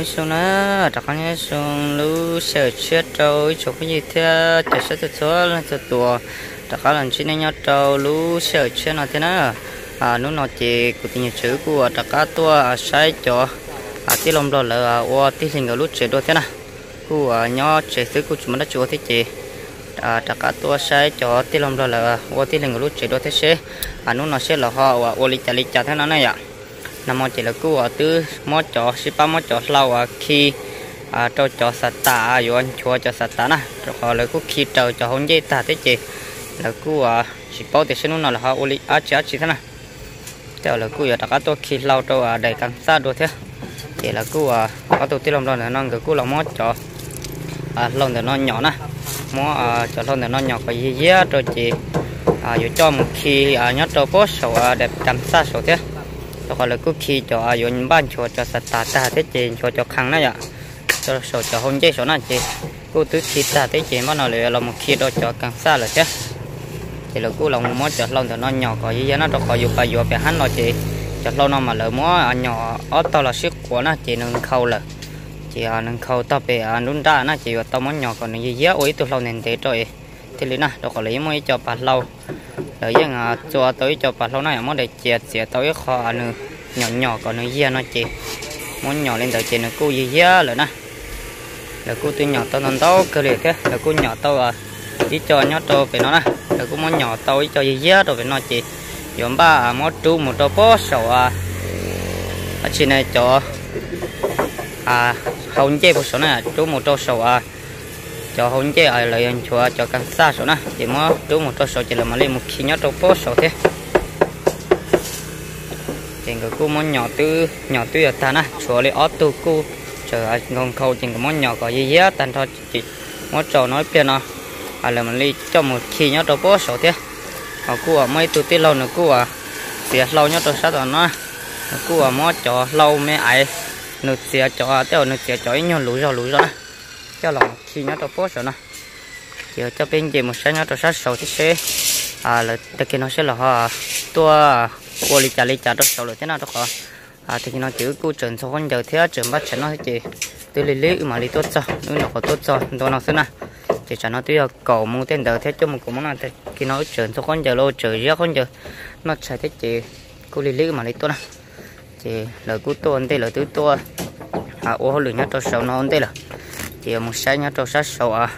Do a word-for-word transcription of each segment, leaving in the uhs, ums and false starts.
nhớ xuống nữa đặt con nhớ xuống lú sợ chết trâu chụp cái gì thế chỉ sợ tự số là tự tua đặt con lần chín nhớ trâu lú sợ chết nó thế nữa à nó nó chỉ của tiếng chữ của đặt cá tua sai cho à tí lông đó là ô tí hình ở lú chết đó thế nào của nhớ chết thứ của chúng mình đã chua thế chị à đặt cá tua sai cho tí lông đó là ô tí hình ở lú chết đó thế sẽ à nó nó sẽ là họ ô li chả li chả thế nào này ạ nằm ở chỉ là cú ở từ mót chó ship mót chó lâu à khi à cho chó sạt tà rồi anh chua chó sạt tà nè rồi họ là cú khi trâu chó không dễ tà thế chị là cú à ship bao thì xem nó là họ uli á chỉ chỉ thế nè theo là cú ở đặc tôi khi lâu trâu à đầy càng xa đôi thế chỉ là cú à có tôi tí lòng đó là nó cái cú là mót chó à lòng thì nó nhỏ nè mót à chó lòng thì nó nhỏ cái gì á rồi chị à rồi cho một khi à nhớ trâu post sầu đẹp càng xa sầu thế đó là cứ khi cho ai dùng ban cho cho sạch ta ta thế chị cho cho khăn đó ạ cho số cho hôn dây số này chị cô tứ khi ta thế chị mà nó lại là một khi đó cho càng xa rồi chứ thì là cô lòng mót cho lâu thì nó nhỏ có gì nó đâu có dùng bài dùng phải hắn nó chị cho lâu nó mà lỡ mót nhỏ ở to là sức của nó chị nâng khâu là chị nâng khâu to về nún ra nó chị tao mót nhỏ còn gì giá ối từ lâu nên thế rồi thì lý nè đâu có lấy mới cho bà lâu rồi dân cho tới cho bà lâu này mới để chẹt sẽ tới kho nữa nhỏ nhỏ còn nữa dưa nó chị muốn nhỏ lên tới chị nó cô gì dưa rồi nè là cô tôi nhỏ tao non tao cơ liệt thế là cô nhỏ tao à chỉ cho nhót tao về nó nè là cô muốn nhỏ tao cho gì dưa rồi về nó chị giống ba mót chú một tao bó sầu à ở trên này cho à hồng chơi một số này chú một tao sầu à cho hôn chế ở lại anh chùa cho càng xa số nè chỉ mới đúng một số số chỉ là mà lên một khi nhớ đâu có số thế thì cái cô món nhỏ tư nhỏ tư ở ta nè chùa lấy ót tu cô chờ ngon khâu chỉ có món nhỏ có gì á tan thôi chỉ món trâu nói kia nó à là mình đi cho một khi nhớ đâu có số thế họ cô ở mấy tu tí lâu nữa cô à xìa lâu nhớ đâu sát rồi nó cô ở món cho lâu mấy ai nước xìa cho theo nước xìa cho nhau lúi rồi lúi rồi cho lòng khi nhớ tao post rồi nè giờ cho bên gì một sáng nhớ tao sát sầu thì sẽ à là tất nhiên nó sẽ là họ tua qua li trả li trả tao sầu rồi thế nào đó khó à thì nó chữ cô chuẩn số con giờ thế chuẩn bắt chắn nó thế chị từ lý lý mà lý tốt sao nếu nó có tốt sao tôi nào xem nè chỉ cho nó tuy là cầu mua tên đời thế cho một cũng món này khi nó chuẩn số con giờ lô trời riết con giờ nó chạy thế chị cô lý lý mà lý tốt nè chị lời cô tôi anh đây là tứ tua à ô lửa nhớ tao sầu nó anh đây là thì một sáng nhớ trâu sát sầu à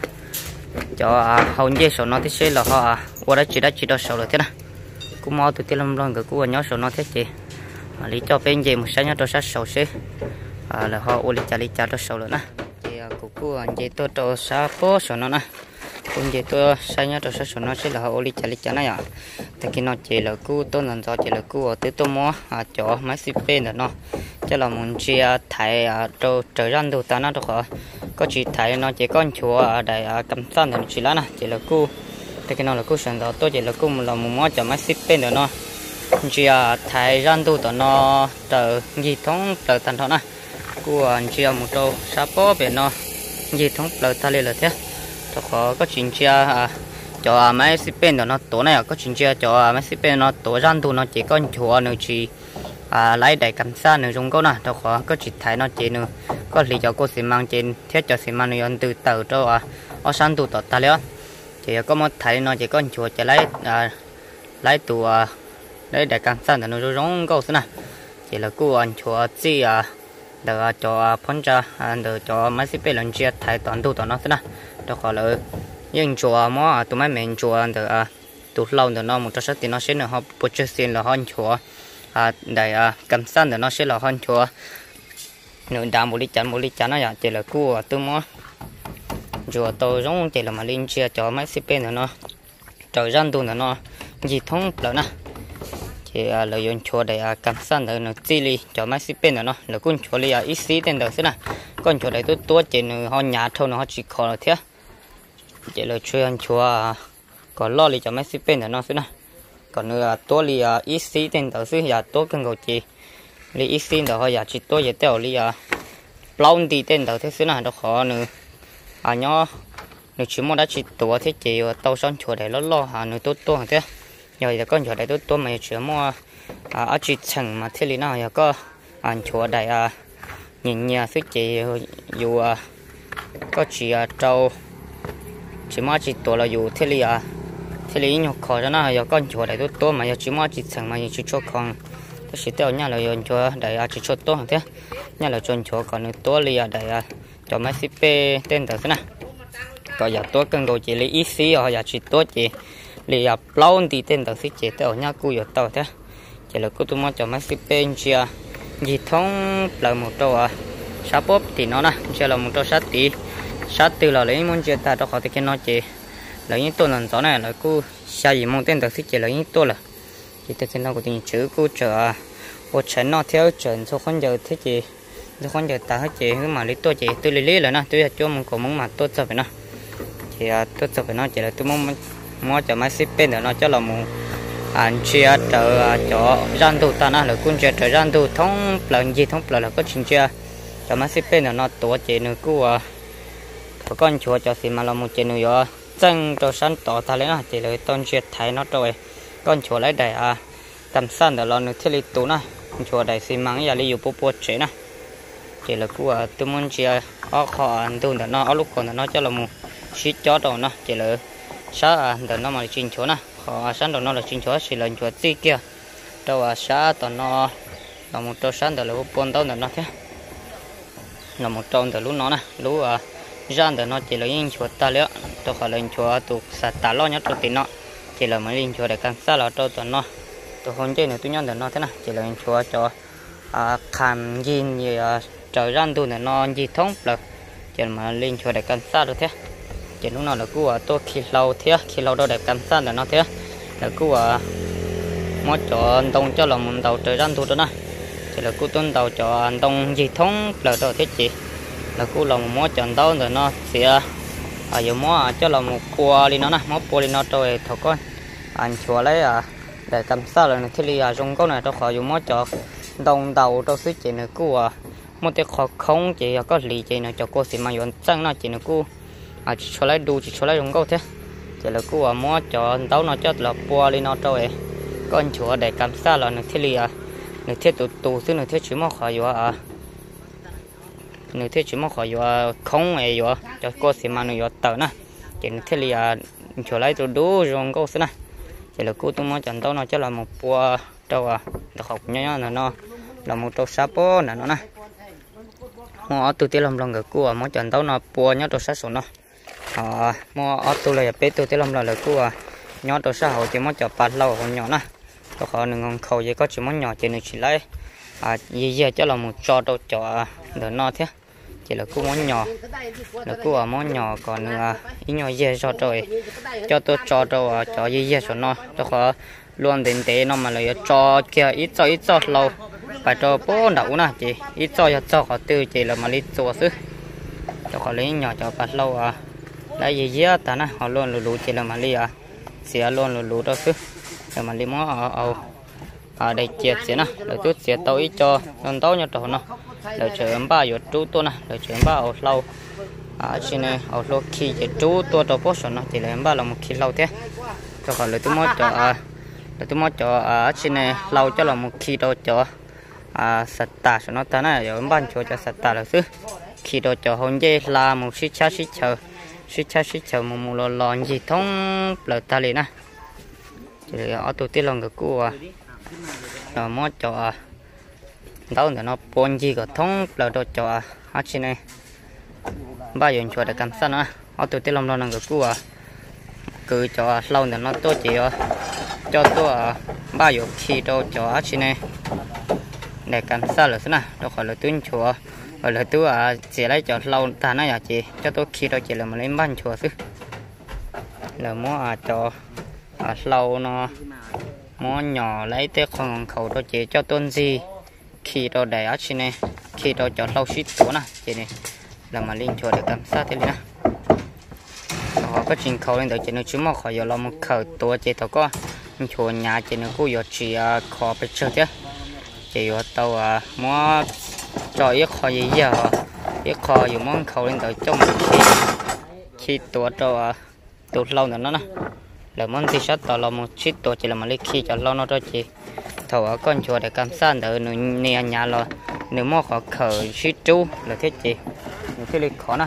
cho hầu như sầu nó thì sẽ là họ qua đó chỉ đã chỉ đó sầu rồi thế này cũng mau từ từ lâm lâm cái cua nhớ sầu nó thế chị mà lý cho bên gì một sáng nhớ trâu sát sầu sẽ à là họ ô lý trả lý trả đó sầu rồi nè thì của cua gì tôi trâu sát phố sầu nó nè cũng gì tôi sáng nhớ trâu sát sầu nó sẽ là họ ô lý trả lý trả này à thì khi nó chỉ là cua tôi làm cho chỉ là cua từ tôi mua à cho máy xịt bên rồi nó cho là muốn chia thải trâu trở ra đầu ta nó được không có chỉ thấy nó chỉ con chúa ở đây cầm san thì chỉ là nè chỉ là cu thì cái nó là cu sản đó tôi chỉ là cu là một món cho máy ship bên đó nó chỉ thấy răn tu tao nó từ gì thống từ thành thọ nè cu chỉ một trâu sáp bó bên nó gì thống từ ta lên là thế tôi có có chuyện chia cho máy ship bên đó nó tổ này có chuyện chia cho máy ship bên nó tổ răn tu nó chỉ con chúa nữa chỉ à lấy đại cầm sa nữa dùng câu nè tôi có có chỉ thấy nó chỉ nữa có lý do cô sẽ mang trên thiết cho sẽ mang người từ từ cho à ở sang tụ tọt ta léo thì có một thấy nó chỉ có chùa chỉ lấy à lấy tụ à lấy đại cầm sa thì nó giống câu thế này chỉ là cô anh chùa chỉ à để cho phong trào để cho mấy sĩ lần chia thấy toàn tụ tọt nó thế này tôi có là nhưng chùa mà tụi mấy mình chùa để tụ lâu để nó một chút thì nó sẽ là họ bố trí xin là hơn chùa à đại à cầm san để nó sẽ là hơn chùa nửa đá một lít chắn một lít chắn này chỉ là cua tôi mua chùa tôi giống chỉ là mà linh chia cho mấy ship bên nó trời răn tu nó gì thông lớn nè chỉ lợi dụng chùa để cầm san để nó chi li cho mấy ship bên nó là con chùa li ít xí tên đời thế này con chùa đấy tôi tôi chỉ họ nhà thôi nó chỉ khó là thế chỉ là chuyên chùa còn lo li cho mấy ship bên nó thế này còn nữa tôi li ít xí tên đời xứ giờ tôi cần cầu chỉ li ít xí đời họ giờ chỉ tôi giờ theo li lâu đi tên đời thế xứ này nó khó nữa à nhớ nếu chỉ muốn đã chỉ tuổi thế chỉ tàu son chùa để nó lo hà nữa tốt tốt thế giờ giờ con chùa để tốt tốt mà chỉ mua à ở chỉ chẳng mà thế li nào giờ có ăn chùa để à nhìn nhà phía chị dù có chỉ trâu chỉ mà chỉ tổ là dù thế li à thế li nhục khó cho nó giờ con chuột này tôi tôi mà giờ chỉ mà chỉ thằng mà chỉ cho con tôi chỉ tiêu nhà là giờ cho đại chỉ cho tôi thế nhà là chôn chuột còn tôi li à đại cho mấy ship tên tờ thế này còn giờ tôi cần đồ chỉ li ít xí hoặc giờ chỉ tôi chỉ li à lâu thì tên tờ ship chỉ tiêu nhà cũ giờ tao thế chỉ là cô tôi muốn cho mấy ship bên chia gì thông là một trâu à sát bóp thì nó nè chỉ là một trâu sát tí sát từ là lấy muốn chia ta cho họ thì cái nó chỉ lấy những tôi lần đó này là cô xa gì mong tên đặc sĩ chỉ lấy những tôi là chỉ tôi xin nó của tình chữ cô chờ cô chén nó theo chuẩn số con giờ thế chị số con giờ ta hết chị cứ mà lấy tôi chị tôi lấy lấy là nè tôi cho một cổ mong mà tôi sợ phải nè thì tôi sợ phải nó chỉ là tôi mong mua cho máy ship bên để nó cho là một anh chia chờ cho răn tụ ta nè là cũng chia chờ răn tụ thông lần gì thông là có chuyện chia cho máy ship bên để nó tổ chị nữa cô có con chuột cho xí mà là một chuyện nữa chân cho sẵn tỏ ta lấy nó chỉ là tôn chuyện thấy nó rồi con chuột lấy đầy à tầm sẵn để lo nữa thiết lý tụ nè chuột đầy xí măng giờ lấy dù bố bố chế nè chỉ là cứ à tôi muốn chia ở khó ăn tu để nó ở lúc còn nó cho là một xí chó đầu nó chỉ là xã để nó mà chinh chuột nè khó sẵn đầu nó là chinh chuột xí lần chuột gì kia đâu à xã tao nó là một trâu sẵn để là bố tao để nó thế là một trâu để lúc nó nè lúc à ra để nó chỉ là những chuột ta liệu tôi khỏi lên chuột tụ sạt ta lo nhát tụi nó chỉ là mấy linh chuột để càng xa là trâu tụi nó tôi không chơi nữa tôi nhon để nó thế nào chỉ là chuột cho à khám gì như trời ra tụi nó gì thông lực chỉ mà linh chuột để càng xa được thế chỉ lúc nào là cứ à tôi khi lâu thế khi lâu đâu để càng xa để nó thế là cứ à mót cho đông cho là một đầu trời ra tụi nó chỉ là cứ tuân đầu cho đông gì thông lực đâu thế chị là cô là một món chọn tao rồi nó sẽ ở giờ món cho là một cua đi nó nè món cua đi nó rồi thôi con anh chùa lấy à để tầm sao là thì li à trong câu này tôi khỏi dùng món cho đồng đầu tôi xí chị nữa cô à một cái khó không chị có lì chị nữa cho cô sẽ mà dùng trăng nó chị nữa cô à chỉ cho lấy đu chỉ cho lấy trong câu thế chỉ là cô à món cho tao nó cho là cua đi nó rồi con chùa để tầm sao là thì li à nữa thiết tụ tụ xí nữa thiết chỉ món khỏi dùng à nếu thế chỉ mà khỏi vô không ấy vô cho cô xem mà nó vô tờ nè chỉ thế là chỗ lấy tôi đủ rồi cô xem nè chỉ là cô tôi muốn chọn tao nó cho là một bùa đâu à được học nhá nhá nó là một trâu sáp bó nè nó nè mua tôi tiêu làm lòng người cô à muốn chọn tao nó bùa nhá trâu sáp số nó à mua tôi là bé tôi tiêu làm lòng là cô à nhá trâu sáp hồi chỉ muốn chọn bát lâu hồi nhỏ nè tôi khỏi đừng ngon khẩu gì có chỉ muốn nhỏ chỉ được chỉ lấy à gì gì cho là một trò trâu trò để nó thế chỉ là cô món nhỏ là cô ở món nhỏ còn là ít nhỏ dê cho rồi cho tôi cho đâu cho dê dê cho nó cho khó luôn đến thế nó mà lại cho kia ít cho ít cho lâu phải cho bố đậu nè chị ít cho cho cho họ tiêu chỉ là mà đi chùa xứ cho họ lấy nhỏ cho bắt lâu à lấy dê dê ta nè họ luôn lù lù chỉ là mà đi à xỉa luôn lù lù đó xứ để mà đi món ở ở ở đây chết xỉa nè rồi chút xỉa tao ít cho non tao nhặt đồ nó rồi chờ ba giờ chú tôi nè rồi chờ ba ở lâu à trên này ở lâu khi chờ chú tôi cho bớt rồi nó chỉ là ba là một khi lâu thế cho khỏi là tôi mới cho à là tôi mới cho ở trên này lâu cho là một khi đâu cho à sạch tả cho nó ta này rồi ban cho cho sạch tả là chứ khi đâu cho hôn dê là một xí cha xí chờ xí cha xí chờ một một lò lò gì thông là ta liền nè thì ở tôi tiếc lòng cái cua à rồi mới cho đâu là nó bón gì có thông là đồ cho hết trên này ba giờ cho để cầm sẵn nữa ở tôi tới lòng nó là cái cua cứ cho lâu là nó tôi chỉ cho tôi ba giờ khi đồ cho hết trên này để cầm sẵn là thế nào đâu khỏi là tuyên chùa rồi là tôi à chỉ lấy cho lâu ta nói là chị cho tôi khi đâu chỉ là mà lấy ban chùa chứ là mua à cho à lâu nó mua nhỏ lấy tới khoảng khẩu đó chỉ cho tôn gì khi đó đầy ở trên này khi đó cho lâu xít số nè chị này là mà linh cho để cảm sát thế này họ có trình khẩu lên tới chị nó chú mà khỏi giờ lo một khẩuตัวchị tao có chùa nhà chị nó cũng giờ chỉ khó bị chơi chứ chị ở tàu à mua cho ít khó gì giờ ít khó dùng món khẩu lên tới trong khi khiตัวcho tụt lâu nữa nó nè là món tí sát tao là một xítตัวchị là mà lấy khi cho lâu nó cho chị thầu ở con chùa để cam san đỡ nửa nè nhà lo nửa mò khó khởi suy chú là thế chị những cái lịch khó nè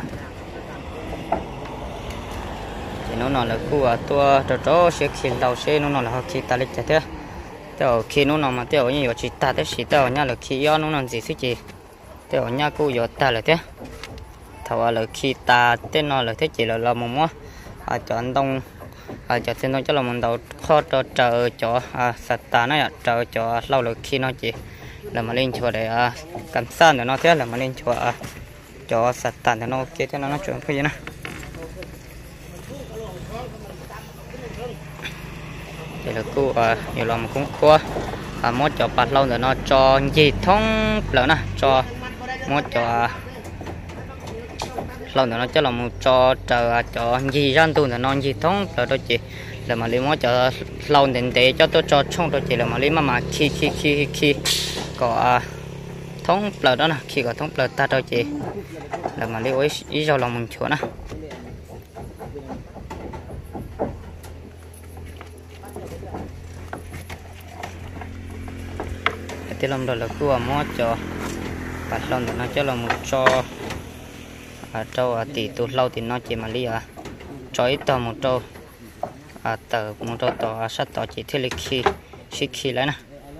thì nó nói là của tua trò trò sẽ khi đầu sẽ nó nói là họ khi ta lịch chả thế tiểu khi nó nói mà tiểu như vậy chỉ ta thế chỉ tiểu nha là khi do nó nói gì chứ chị tiểu nha cô giờ ta là thế thầu là khi ta tên nó là thế chị là là một món à chọn đông à cho tên nó cho là mình đầu khó cho chờ cho à sạch ta này chờ cho lâu rồi khi nó chỉ là mà lên chùa để à cầm san để nó thế là mà lên chùa à cho sạch ta để nó ok thế nó nó chuyện cái gì nè thì là cô à nhiều lòng cũng qua à mót cho bát lâu để nó cho gì thông lỡ nè cho mót cho lâu nữa nó cho là một cho chờ cho gì ra tu là non gì thông rồi đó chị là mà lấy mót cho lâu đến để cho tôi cho trong đó chị là mà lấy mà mà khi khi khi khi có thông lỡ đó nè khi có thông lỡ ta đâu chị là mà lấy ý do lòng mình chúa nè thì làm đó là cứ mót cho bắt lâu nữa nó cho là một cho à trâu à tỷ tụt lâu thì nó chỉ mà li à trói tờ một trâu à tờ một trâu tờ sát tờ chỉ thiết lịch khi khi khi lấy nè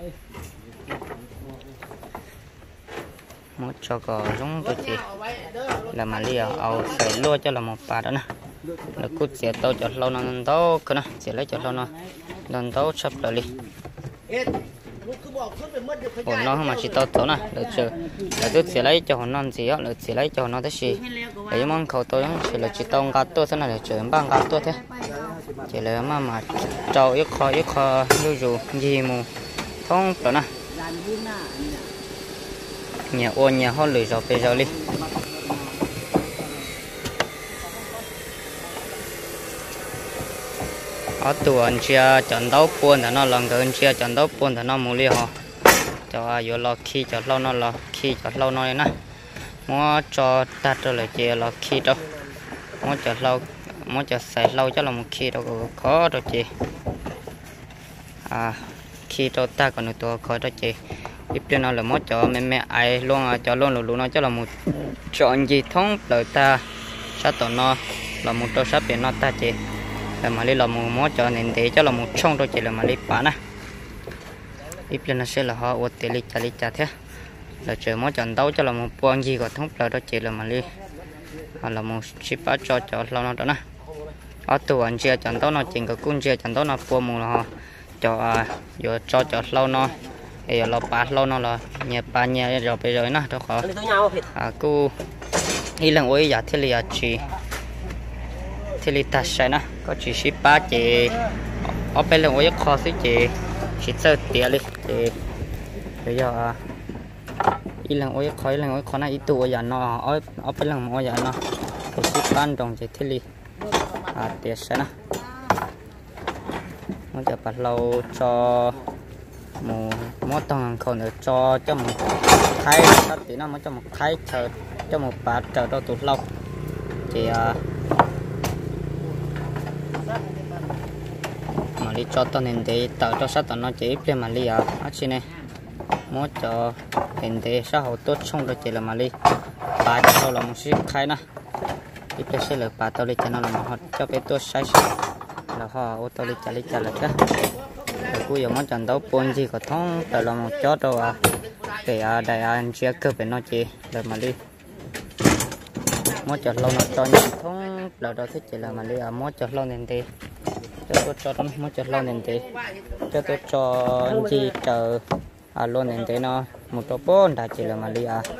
một cho có giống tôi chỉ là mà li à ao phải lua cho là một bà đó nè là cút sẽ tao cho lâu nó tao cơ nè sẽ lấy cho lâu nó lần tao sắp lại đi hồn nó mà chỉ tao tao nè được chưa là tôi sẽ lấy cho hồn non gì á là sẽ lấy cho nó thế gì để mong khẩu tôi chỉ là chỉ tao gạt tôi thế này để chơi bằng gạt tôi thế chỉ là mà mà trâu ít khó ít khó như dù gì mù thông đó nè nhà ô nhà họ lười rồi bây giờ đi ở tuần chia trận đấu buôn thì nó lần gần chia trận đấu buôn thì nó mua li họ cho vô lo khi cho lâu nó lo khi cho lâu nó nè mua cho ta cho lại chia lo khi đâu mua cho lâu mua cho xài lâu cho là một khi đâu có đâu chị à khi đâu ta còn đượcตัวkhó đó chị tiếp theo nó là mua cho mẹ mẹ ai luôn cho luôn luôn nó cho là một chọn gì thông lời ta sát tụi nó là một trâu sát biển nó ta chị là mà lấy là một món cho nên để cho là một trong đó chỉ là mà lấy bán á ít lên nó sẽ là họ ổn tiền lấy trả lấy trả thế là chờ món chọn đấu cho là một buông gì của thống là đó chỉ là mà lấy hoặc là một ship cho cho lâu nó đó nè ở tù anh chia chọn đấu nó chỉ có cung chia chọn đấu nó buông một là họ cho vừa cho cho lâu nó thì là bán lâu nó là nhà bán nhà rồi bây giờ nè đó khó à cô đi lần ôi giả thế là chỉ thì li ta sai nè có chỉ ship ba chị ở bên là ôi khó xí chị chỉ sơ tiền đi chị bây giờ ít lần ôi khó lần ôi khó này ít tuổi giờ nó ở ở bên là ôi giờ nó thì ship ban trong chị thì li à tiền sai nè nóจะbắt lâu cho một món tông còn được cho cho một thái sắp thì nó mới cho một thái chờ cho một bát chờ đó tụt lâu thì mà đi cho tao nên để tạo cho sát tao nó chỉ ít mà đi à ở trên này muốn cho nên để xã hội tốt xong rồi chỉ là mà đi bà cho tao là một ship khai nè ít sẽ là bà tao đi cho nó là một cho cái tôi sai là họ ô tô đi trả đi trả lại cái rồi cuối giờ muốn chọn đấu buôn gì có thông là là một chó đâu à để đại anh chia cơ về nó chỉ là mà đi muốn chọn lâu nó cho những thông là đó thích chỉ là mà đi à muốn chọn lâu nên thì cho tôi cho nó muốn chọn lâu nên thì cho tôi cho gì chờ à luôn nên thế nó một số bốn đã chỉ là mà đi à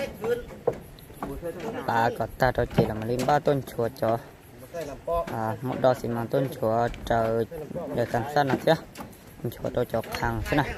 ba có ta đó chỉ là mà đi ba tôn chùa cho à một đo xí mang tôn chùa chờ để cảnh sát nào chứ chùa tôi cho hàng thế này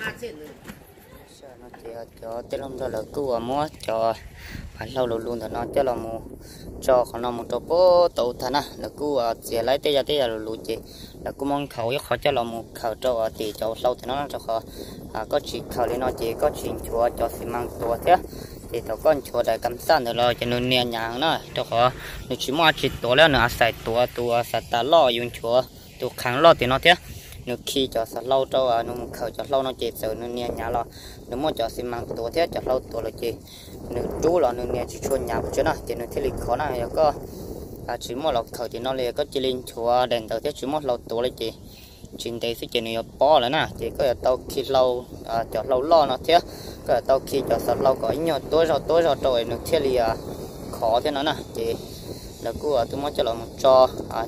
cho tên long là cứu mua cho phải lâu luôn là nó cho là một cho còn nó một chỗ bố tàu thằng à là cứu chỉ lấy tay ra tay là lụt chị là cứu mong khẩu khó cho là một khẩu cho thì cho lâu thì nó cho khó à có chỉ khẩu lên nó chỉ có chuyện chùa cho xí mang tua thế thì tao con chùa đại cầm san rồi cho nên nè nhà nó cho khó nếu chỉ mua chỉ tua là nó xài tua tua xài ta lo dùng chùa tua kháng lo thì nó thế nếu khi cho sạt lâu cho à nếu khởi cho lâu nó chỉ sợ nếu nhà nhà lo nếu mà cho xi măng tổ thế cho lâu tổ là chỉ nếu chú là nếu nhà chỉ chuồn nhà chứ nào chỉ nếu thiết lịch khó này có à chỉ một lọc khởi thì nó liền có chỉ linh chùa đèn tàu thế chỉ một lâu tổ là chỉ chính đây sẽ chỉ nếu bỏ lại nè chỉ có tàu khi lâu à cho lâu lo nó thế có tàu khi cho sạt lâu có nhiều tối rồi tối rồi rồi nếu thiết lịch khó thế nó nè chỉ là cô tôi muốn cho là một cho à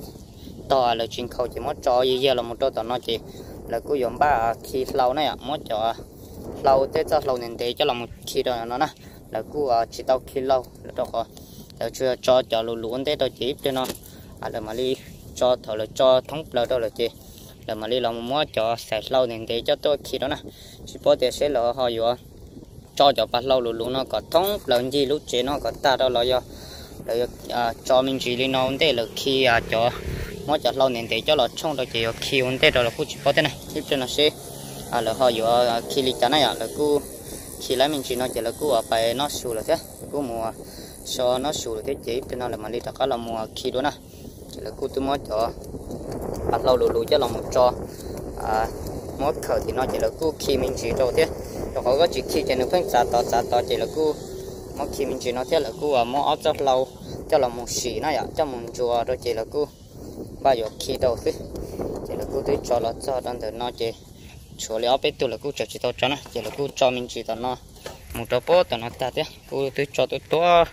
to là chuyên khẩu chỉ muốn cho gì là một trò tao nói chỉ là cô dùng ba khi lâu này à muốn cho lâu tới cho lâu nên để cho là một khi đó nó nè là cô chỉ tao khi lâu là đâu có là chưa cho cho lù lù tới đâu chỉ cho nó à là mà đi cho thầu là cho thống là đâu là chỉ là mà đi làm muốn cho sạch lâu nên để cho tôi khi đó nè chỉ có thể sẽ là họ vừa cho cho bắt lâu lù lù nó có thống là gì lúc chế nó có ta đâu là do là cho mình chỉ lên nó để là khi cho mỗi chợ lâu nên để cho là trong đó chỉ khi ổn định rồi là cũng chỉ có thế này tiếp theo nó sẽ à là họ vừa khi lịch này à là cứ khi lấy mình chỉ nói chỉ là cứ ở bài nó sưu là thế cứ mùa so nó sưu là thế chỉ cho nó là mà đi tất cả là mùa khi đó nè chỉ là cứ tôi mỗi cho bắt lâu lù lù cho là một cho à mỗi khởi thì nó chỉ là cứ khi mình chỉ cho thế rồi họ có chỉ khi chỉ nó phân xả tỏ xả tỏ chỉ là cứ mỗi khi mình chỉ nói thế là cứ ở mỗi áo cho lâu cho là một xỉ này à cho một chùa rồi chỉ là cứ bao giờ khi đầu chứ chỉ là cô tới cho nó cho đang từ nó chỉ chỗ léo bé tôi là cô cho chỉ tao cho nó chỉ là cô cho mình chỉ tao nó một đôi bố tao nó ta thế cô tới cho tôi to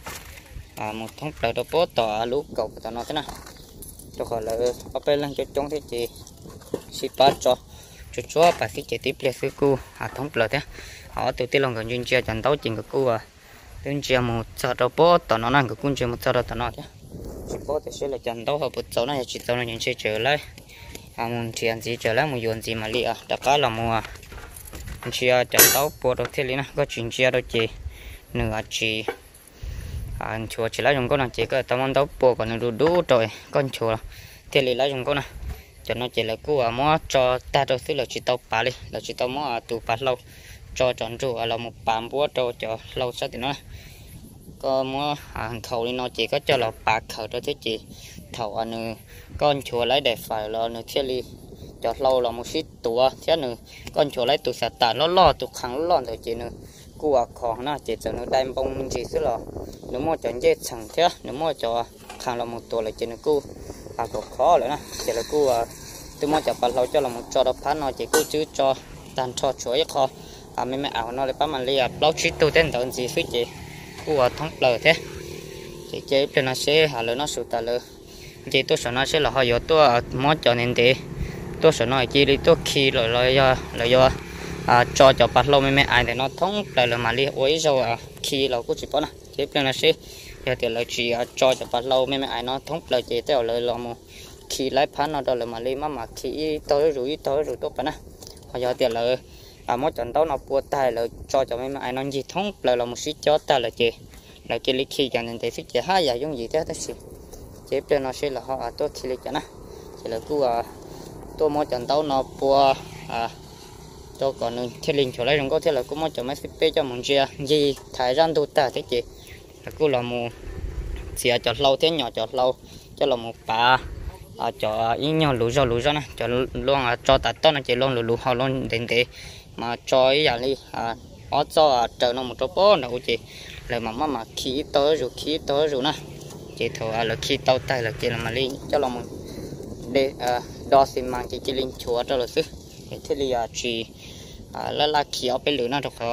à một thùng đôi đôi bố tao lú cầu tao nó thế nào cho khỏi là ở bên lên cho chúng thế chị ship bắt cho cho cho bà sẽ chỉ tiếp lên sư cô à thùng đôi thế họ từ từ lòng gần duyên chia chẳng tao chuyện của cô à duyên chia một cho đôi bố tao nó năng của cô chia một cho đôi tao nó thế chỉ có thể sẽ là chẳng đâu hợp chỗ này chỉ tao nó nhận sẽ trở lại à muốn chuyện gì trở lại muốn dùng gì mà li à đã cả là mua chia chẳng đâu bộ đầu tiên này có chuyện chia đâu chị nửa chị à chùa chỉ là dùng con này chỉ có tao muốn đâu bộ còn đủ đủ rồi con chùa thế li là dùng con này cho nó chỉ là cú à mua cho ta đâu xí là chỉ tao bà đi là chỉ tao mua à tụ bà lâu cho chọn chủ là một bàn búa cho cho lâu sau thì nó có mua hàng khẩu đi nó chỉ có cho là bạc khẩu cho thế chị thầu anh con chùa lấy để phải là nữa thiết li cho lâu là một xí tua thế nữa con chùa lấy tụ sạt tạt nó lo tụ kháng lo rồi chị nữa cua khó nó chỉ cho nó đem bông chỉ xí là nếu mua cho dễ chẳng thế nếu mua cho kháng là một tua là chị nữa cua à cũng khó nữa nè chỉ là cua tôi mua cho bà lâu cho là một cho đó phát nó chỉ cua chứ cho tàn cho chuối kho à mấy mẹ ảo nó lại bắt mình li à lâu xí tu tên tận gì phí chị của thống lờ thế chị chế cho nó sẽ hà lỡ nó sụt ta lỡ chị tôi sợ nó sẽ là họ vô tôi mót cho nên thế tôi sợ nó chỉ đi tôi khi rồi rồi do rồi do à cho cho bắt lâu mấy mấy ai để nó thống lại là mà đi ối rồi à khi là cũng chỉ có nè chế cho nó sẽ giờ thì là chỉ cho cho bắt lâu mấy mấy ai nó thống lời chị theo lời là một khi lấy phán nó đó là mà đi mà mà khi tới rồi tới rồi tốt phải nè họ giờ thì là à mỗi trận đấu nó bua tay là cho cho mấy ai nó gì thống lại là một xí chó ta là chị là cái lịch khi cho nên thấy xí chị hai giờ giống gì thế thế xí chế cho nó sẽ là họ à tôi khi lịch cho nó chỉ là cứ à tôi mỗi trận đấu nó bua à tôi còn thiết linh chỗ lấy không có thể là cũng mỗi trận mấy xí cho một chia gì thái răn tôi ta thế chị là cứ là một xí cho lâu thế nhỏ cho lâu cho là một bà à cho ít nhau lú rau lú rau này cho luôn à cho tạt to nó chỉ luôn lú lú họ luôn đến thế mà cho ấy là đi à ở cho chờ nó một chỗ bó nữa chị là mà mà khí tới rồi khí tới rồi nè chị thầu là khí tàu tay là chị là mà đi cho là một để đo xi măng chị chỉ linh chúa cho là sức thế thì à chị à là là khí ở bên lửa nó được rồi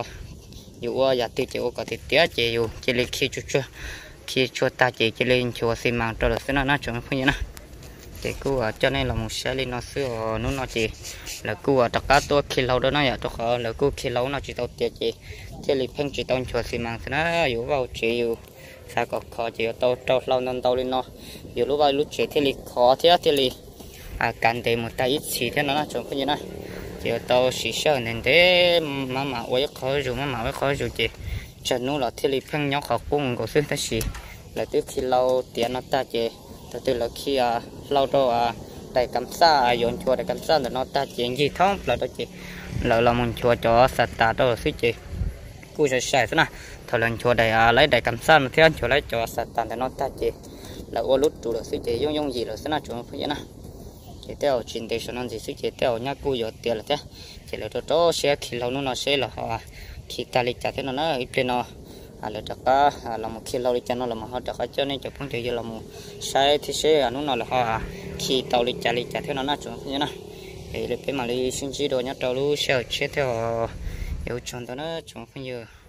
dù giờ thì chị có thể tiếc chị dù chị linh khí chút chút khí chút ta chị chỉ linh chúa xi măng cho là sức nó nó chuẩn không như nè thì cô à cho nên là một xe lên nó xưa nó nó chỉ là cô à tất cả tôi khi lâu đó nó vậy tôi khó là cô khi lâu nó chỉ tao tiền chị thì lịch phăng chỉ tao cho xi măng thì nó yếu vào chỉ yếu sao có khó chỉ tao tao lâu nên tao lên nó yếu lúc vào lúc chỉ thì lịch khó thế thì lịch à cần để một tay ít xí thế nó nó chuẩn không như này chỉ tao xí sợ nên thế mà mà ôi khó rồi mà mà khó rồi chị cho nó là thì lịch phăng nhau khó cũng có sức thế gì là từ khi lâu tiền nó ta chị từ từ là khi à lâu rồi à đại cắm xa dọn chùa đại cắm xa là nó ta chuyện gì thông là đó chị là là mình chùa cho sạch ta đó xí chị cú sẽ xài thế nào thời lần chùa đại à lấy đại cắm xa mà theo chùa lấy cho sạch ta để nó ta chị là ô lút chủ được xí chị dùng dùng gì rồi thế nào chùa phải vậy nè chỉ theo chuyện để cho nó gì sức chỉ theo nhá cùi giờ tiền là thế chỉ là cho cho xe khi lâu nó sẽ là họ khi ta lịch trả thế nó nó ít lên nó à là chắc à là một khi lâu lịch trả nó là một họ chắc cho nên chắc không thể là một sai thì sẽ nó nó là họ khi tàu lịch trả lịch trả thế nó nó chuẩn như nào để để mà đi sinh chi đồ nhá tàu lu sẽ chết theo yêu chọn đó nó chuẩn không nhiều